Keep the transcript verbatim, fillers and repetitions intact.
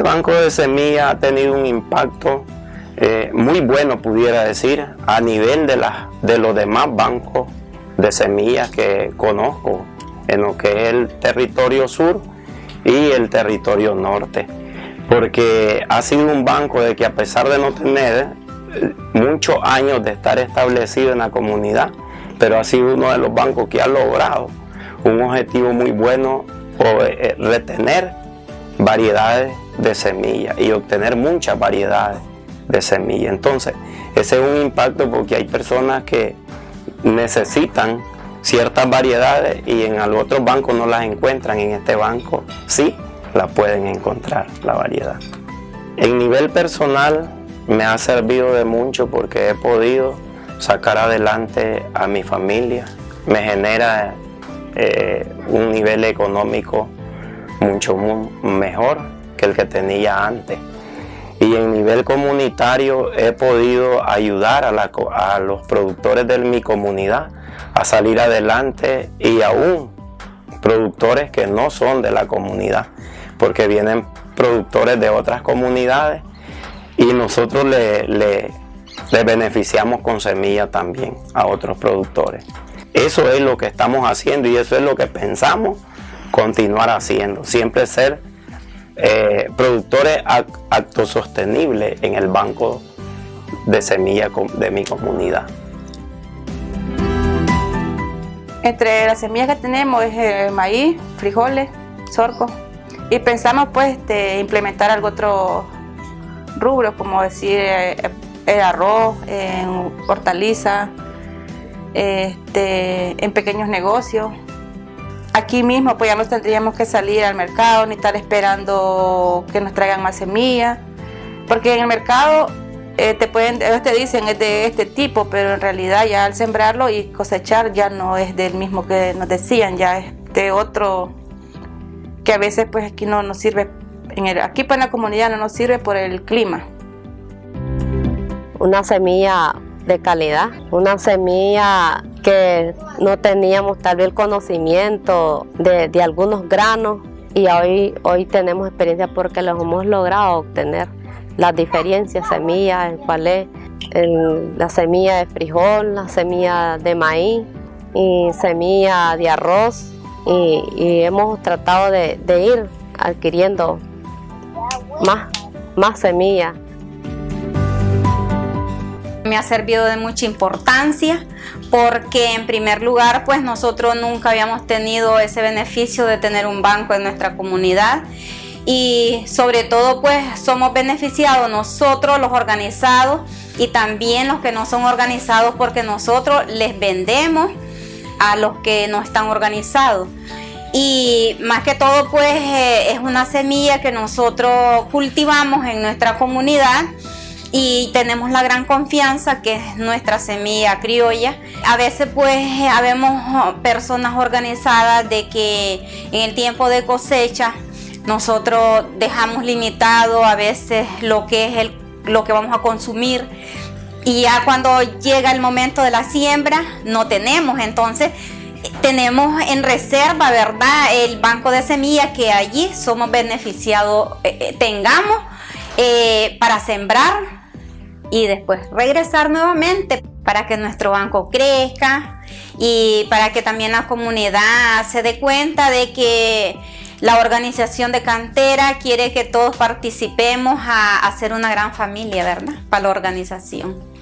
banco de semillas ha tenido un impacto eh, muy bueno, pudiera decir, a nivel de, la, de los demás bancos de semillas que conozco en lo que es el territorio sur y el territorio norte, porque ha sido un banco de que, a pesar de no tener muchos años de estar establecido en la comunidad, pero ha sido uno de los bancos que ha logrado un objetivo muy bueno, por retener variedades de semillas y obtener muchas variedades de semillas. Entonces, ese es un impacto, porque hay personas que necesitan ciertas variedades y en otros bancos no las encuentran. En este banco sí la pueden encontrar, la variedad. En nivel personal me ha servido de mucho, porque he podido sacar adelante a mi familia. Me genera eh, un nivel económico mucho mejor que el que tenía antes. Y en nivel comunitario he podido ayudar a, la, a los productores de mi comunidad a salir adelante, y aún productores que no son de la comunidad, porque vienen productores de otras comunidades y nosotros le, le, le beneficiamos con semilla también a otros productores. Eso es lo que estamos haciendo y eso es lo que pensamos continuar haciendo, siempre ser eh, productores autosostenibles en el banco de semillas de mi comunidad. Entre las semillas que tenemos es eh, maíz, frijoles, sorgo, y pensamos pues este, implementar algo otro rubro, como decir eh, el arroz, eh, hortalizas, este, en pequeños negocios. Aquí mismo pues ya no tendríamos que salir al mercado ni estar esperando que nos traigan más semillas, porque en el mercado eh, te pueden, ellos te dicen es de este tipo, pero en realidad ya al sembrarlo y cosechar ya no es del mismo que nos decían, ya es de otro que a veces pues aquí no nos sirve, en el, aquí pues en la comunidad no nos sirve por el clima. Una semilla de calidad, una semilla que no teníamos tal vez el conocimiento de, de algunos granos, y hoy, hoy tenemos experiencia porque los hemos logrado obtener. Las diferencias, semillas, cuál es el, la semilla de frijol, la semilla de maíz y semilla de arroz, y, y hemos tratado de, de ir adquiriendo más, más semillas. Me ha servido de mucha importancia, porque en primer lugar pues nosotros nunca habíamos tenido ese beneficio de tener un banco en nuestra comunidad, y sobre todo pues somos beneficiados nosotros los organizados y también los que no son organizados, porque nosotros les vendemos a los que no están organizados. Y más que todo pues eh, es una semilla que nosotros cultivamos en nuestra comunidad y tenemos la gran confianza que es nuestra semilla criolla. A veces pues habemos personas organizadas de que en el tiempo de cosecha nosotros dejamos limitado a veces lo que es el, lo que vamos a consumir, y ya cuando llega el momento de la siembra no tenemos. Entonces tenemos en reserva, ¿verdad?, el banco de semillas, que allí somos beneficiados, eh, tengamos eh, para sembrar y después regresar nuevamente para que nuestro banco crezca y para que también la comunidad se dé cuenta de que la organización de cantera quiere que todos participemos a hacer una gran familia, ¿verdad?, para la organización.